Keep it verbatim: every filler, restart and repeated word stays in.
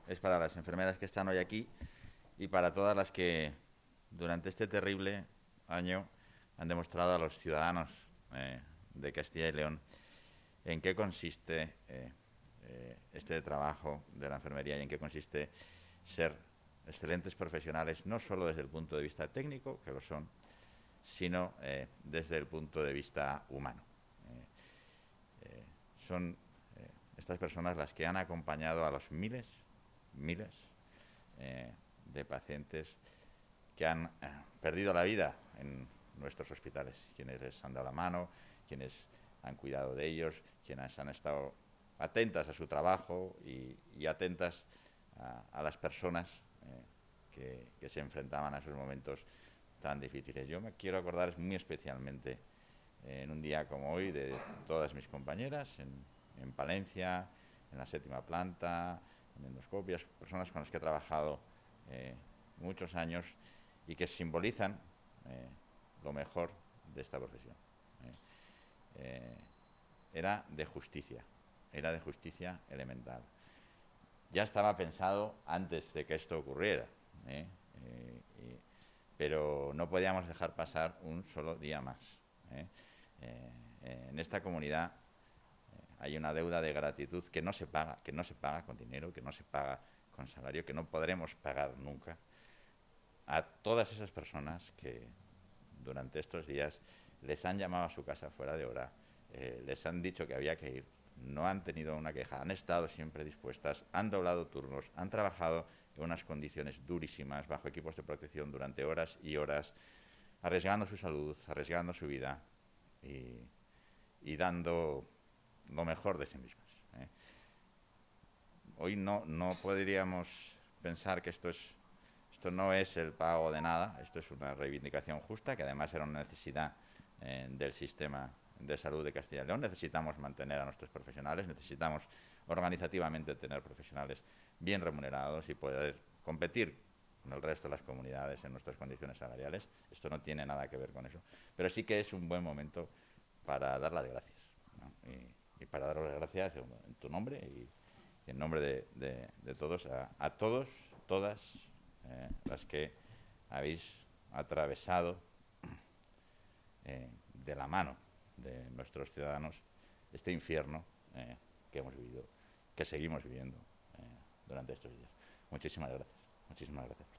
es para las enfermeras que están hoy aquí y para todas las que durante este terrible año han demostrado a los ciudadanos eh, de Castilla y León en qué consiste eh, eh, este trabajo de la enfermería y en qué consiste ser excelentes profesionales, no solo desde el punto de vista técnico, que lo son, sino eh, desde el punto de vista humano. Eh, eh, son eh, estas personas las que han acompañado a los miles, miles eh, de pacientes que han eh, perdido la vida en nuestros hospitales, quienes les han dado la mano, quienes han cuidado de ellos, quienes han estado atentas a su trabajo y, y atentas a, a las personas eh, que, que se enfrentaban a esos momentos tan difíciles. Yo me quiero acordar muy especialmente eh, en un día como hoy de todas mis compañeras en, en Palencia, en la séptima planta, en endoscopias, personas con las que he trabajado eh, muchos años y que simbolizan eh, lo mejor de esta profesión. Eh, eh, era de justicia, era de justicia elemental. Ya estaba pensado antes de que esto ocurriera, ¿eh? Eh, eh, pero no podíamos dejar pasar un solo día más. ¿eh? Eh, eh, en esta comunidad eh, hay una deuda de gratitud que no se paga, que no se paga con dinero, que no se paga con salario, que no podremos pagar nunca, a todas esas personas que durante estos días les han llamado a su casa fuera de hora, eh, les han dicho que había que ir, no han tenido una queja, han estado siempre dispuestas, han doblado turnos, han trabajado en unas condiciones durísimas, bajo equipos de protección durante horas y horas, arriesgando su salud, arriesgando su vida y, y dando lo mejor de sí mismas. ¿eh? Hoy no, no podríamos pensar que esto es Esto no es el pago de nada, esto es una reivindicación justa, que además era una necesidad eh, del sistema de salud de Castilla y León. Necesitamos mantener a nuestros profesionales, necesitamos organizativamente tener profesionales bien remunerados y poder competir con el resto de las comunidades en nuestras condiciones salariales. Esto no tiene nada que ver con eso, pero sí que es un buen momento para dar las gracias, ¿no? y, y para dar las gracias en tu nombre y, y en nombre de, de, de todos, a, a todos, todas, Eh, las que habéis atravesado eh, de la mano de nuestros ciudadanos este infierno eh, que hemos vivido, que seguimos viviendo eh, durante estos días. Muchísimas gracias. Muchísimas gracias.